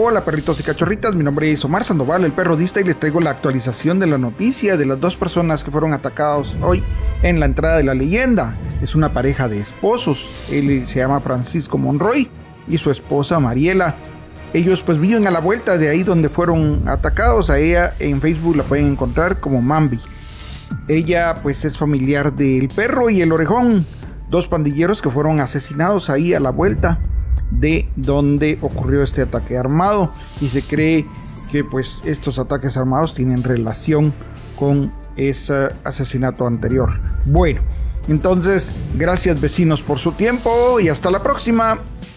Hola perritos y cachorritas, mi nombre es Omar Sandoval, el perrodista, y les traigo la actualización de la noticia de las dos personas que fueron atacados hoy en la entrada de La Leyenda. Es una pareja de esposos, él se llama Francisco Monroy y su esposa Mariela. Ellos pues viven a la vuelta de ahí donde fueron atacados. A ella en Facebook la pueden encontrar como Mambi. Ella pues es familiar del Perro y el Orejón, dos pandilleros que fueron asesinados ahí a la vuelta de donde ocurrió este ataque armado, y se cree que pues estos ataques armados tienen relación con ese asesinato anterior. Bueno, entonces gracias vecinos por su tiempo y hasta la próxima.